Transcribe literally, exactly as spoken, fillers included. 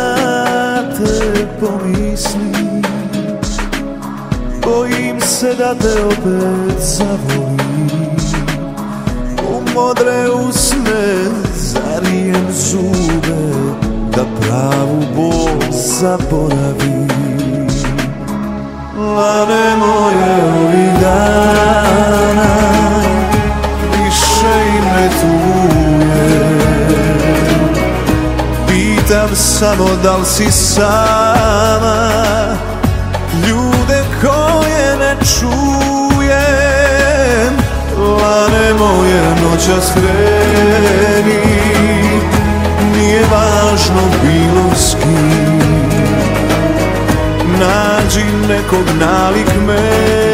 te pomislim, bojim se da te opet zavolim. U modre usne zarijem zube, da pravu bol zaboravim. Lane moje ovih dana više i ne tuje. Pitam samo da li si sama, ljude koje ne čujem. Lane moje noćas kreni, nije važno bilo s kim. Nađi nekog nalik me